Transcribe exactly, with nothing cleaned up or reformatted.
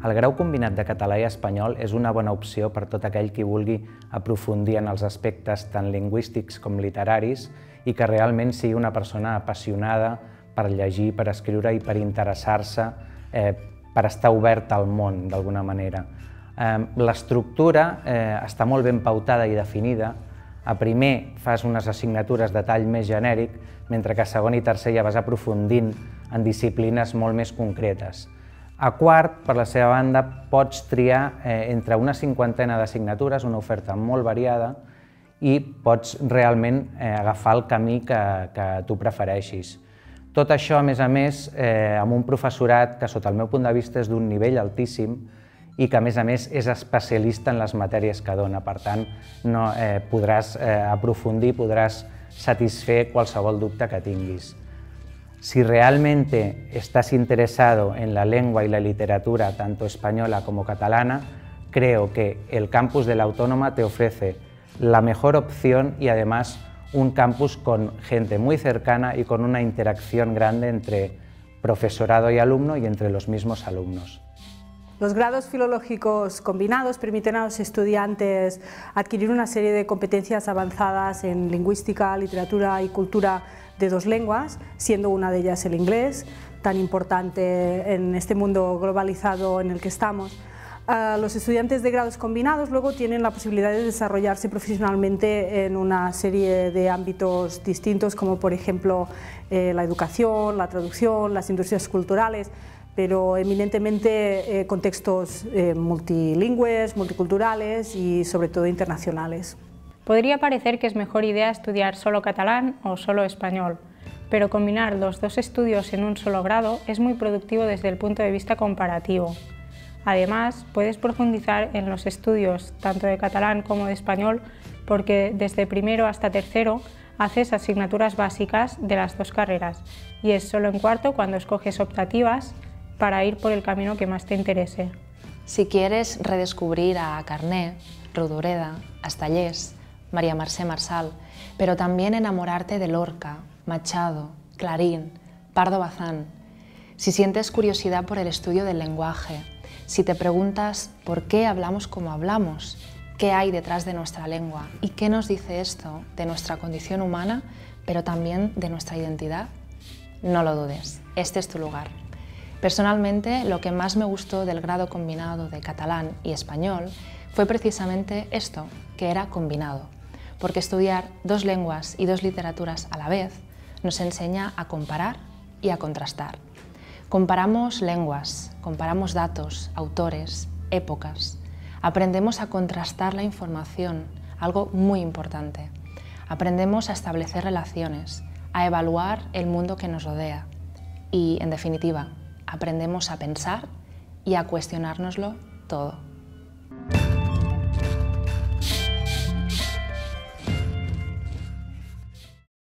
El grau combinat de català i espanyol és una bona opció per tot aquell qui vulgui aprofundir en els aspectes tant lingüístics com literaris i que realment sigui una persona apassionada per llegir, per escriure i per interessar-se, eh, per estar obert al món d'alguna manera. Eh, L'estructura eh, està molt ben pautada i definida. A primer fas unes assignatures de tall més genèric, mentre que a segon i tercer ja vas aprofundint en disciplines molt més concretes. A quart, per la seva banda, pots triar eh, entre una cinquantena d'assignatures, una oferta molt variada, i pots realment eh, agafar el camí que, que tu prefereixis. Tot això, a més a més, eh, amb un professorat que, sota el meu punt de vista, és d'un nivell altíssim i que, a més a més, és especialista en les matèries que dona. Per tant, no, eh, podràs eh, aprofundir, podràs satisfer qualsevol dubte que tinguis. Si realmente estás interesado en la lengua y la literatura, tanto española como catalana, creo que el campus de la Autónoma te ofrece la mejor opción y además un campus con gente muy cercana y con una interacción grande entre profesorado y alumno y entre los mismos alumnos. Los grados filológicos combinados permiten a los estudiantes adquirir una serie de competencias avanzadas en lingüística, literatura y cultura de dos lenguas, siendo una de ellas el inglés, tan importante en este mundo globalizado en el que estamos. Uh, los estudiantes de grados combinados luego tienen la posibilidad de desarrollarse profesionalmente en una serie de ámbitos distintos, como por ejemplo eh, la educación, la traducción, las industrias culturales, pero eminentemente eh, contextos eh, multilingües, multiculturales y sobre todo internacionales. Podría parecer que es mejor idea estudiar solo catalán o solo español, pero combinar los dos estudios en un solo grado es muy productivo desde el punto de vista comparativo. Además, puedes profundizar en los estudios tanto de catalán como de español porque desde primero hasta tercero haces asignaturas básicas de las dos carreras y es solo en cuarto cuando escoges optativas para ir por el camino que más te interese. Si quieres redescubrir a Carné, Rodoreda, Estallés, María Mercè Marçal, pero también enamorarte de Lorca, Machado, Clarín, Pardo Bazán, si sientes curiosidad por el estudio del lenguaje, si te preguntas por qué hablamos como hablamos, qué hay detrás de nuestra lengua y qué nos dice esto de nuestra condición humana, pero también de nuestra identidad, no lo dudes, este es tu lugar. Personalmente, lo que más me gustó del grado combinado de catalán y español fue precisamente esto, que era combinado, porque estudiar dos lenguas y dos literaturas a la vez nos enseña a comparar y a contrastar. Comparamos lenguas, comparamos datos, autores, épocas. Aprendemos a contrastar la información, algo muy importante. Aprendemos a establecer relaciones, a evaluar el mundo que nos rodea y, en definitiva, aprendemos a pensar y a cuestionárnoslo todo.